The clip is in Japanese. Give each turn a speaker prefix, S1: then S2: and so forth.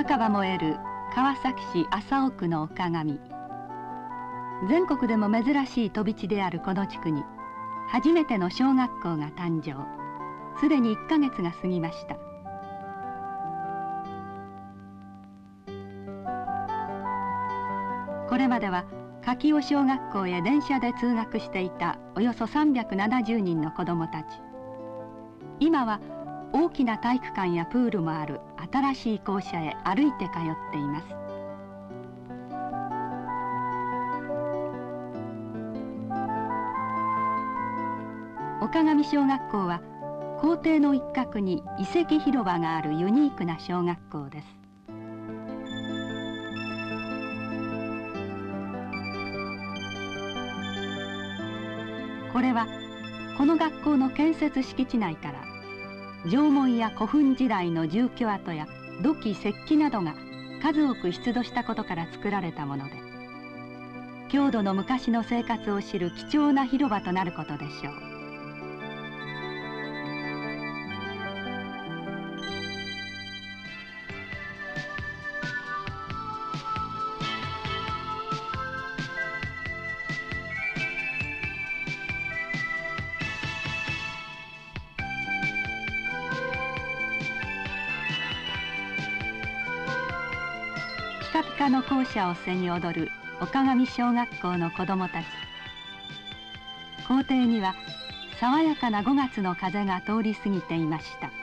S1: 酒場燃える川崎市麻生区の丘上。全国でも珍しい飛び地であるこの地区に初めての小学校が誕生。すでに1ヶ月が過ぎました。これまでは柿尾小学校へ電車で通学していたおよそ370人の子どもたち。今は大きな体育館やプールもある新しい校舎へ歩いて通っています。丘上小学校は校庭の一角に遺跡広場があるユニークな小学校です。これはこの学校の建設敷地内から縄文や古墳時代の住居跡や土器石器などが数多く出土したことから作られたもので、郷土の昔の生活を知る貴重な広場となることでしょう。ピカピカの校舎を背に踊る丘上小学校の子どもたち。校庭には爽やかな5月の風が通り過ぎていました。